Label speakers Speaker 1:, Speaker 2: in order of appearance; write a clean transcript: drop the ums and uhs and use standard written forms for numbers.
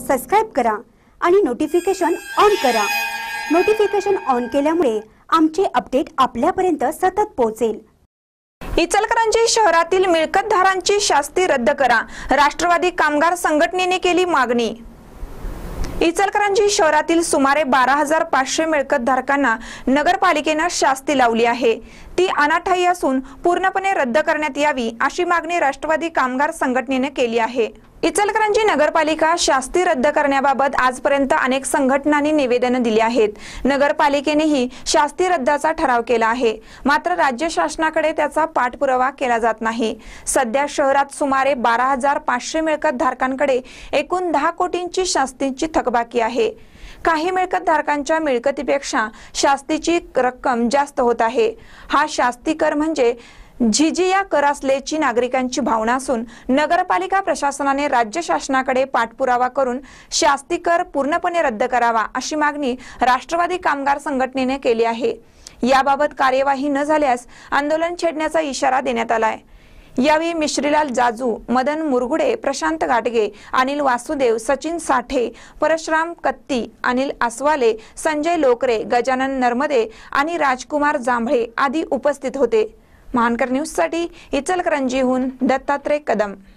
Speaker 1: Subscribe करा आणि notification on करा। नोटिफिकेशन ऑन केल्यामुळे आमचे अपडेट आपल्यापर्यंत सतत पोहोचेल।
Speaker 2: इचलकरंजी शहरातील मिळकतधारांची शास्ती रद्द करा, राष्ट्रवादी कामगार संघटनेने केली मागणी। इचलकरंजी शहरातील सुमारे 12,500 मिळकतधारकांना नगरपालिकेने शास्ती लावली आहे। ती अनाठायी असून पूर्णपणे रद्द करण्यात यावी अशी मागणी राष्ट्रवादी कामगार संघटनेने केली आहे। इचलकरंजी नगरपालिका शास्ती रद्द करण्याबाबत आजपर्यंत अनेक संघटनांनी निवेदन दिली आहेत। नगरपालिकेनेही शास्ती रद्दाचा ठराव केला आहे, मात्र राज्य शासनाकडे त्याचा पाठपुरावा केला जात नाही। सध्या शहरात सुमारे 12,500 मिळकतधारकांकडे एकूण 10 कोटींची शास्तीची थकबाकी आहे। काही मिळकतधारकांच्या मिळकतीपेक्षा शास्तीची रक्कम जास्त होत आहे। हा शास्ती कर म्हणजे झिझिया कर असल्याची नागरिकांची भावना असून नगरपालिका प्रशासनाने राज्य शासनाकडे पाठपुरावा करून शास्ती कर पूर्णपणे रद्द करावा अशी मागणी राष्ट्रवादी कामगार संघटनेने केली आहे। याबाबत कार्यवाही न झाल्यास आंदोलन छेडण्याचा इशारा देण्यात आलाय। यावेळी मिश्रीलाल जाजू, मदन मुरगुडे, प्रशांत घाटगे, अनिल वासुदेव, सचिन साठे, परशुराम कत्ती, अनिल आसवाले, संजय लोकरे, गजानन नर्मदे आणि राजकुमार जांभळे आदी उपस्थित होते। महानकर न्यूज साठी इचलकरंजीहून दत्तात्रय कदम।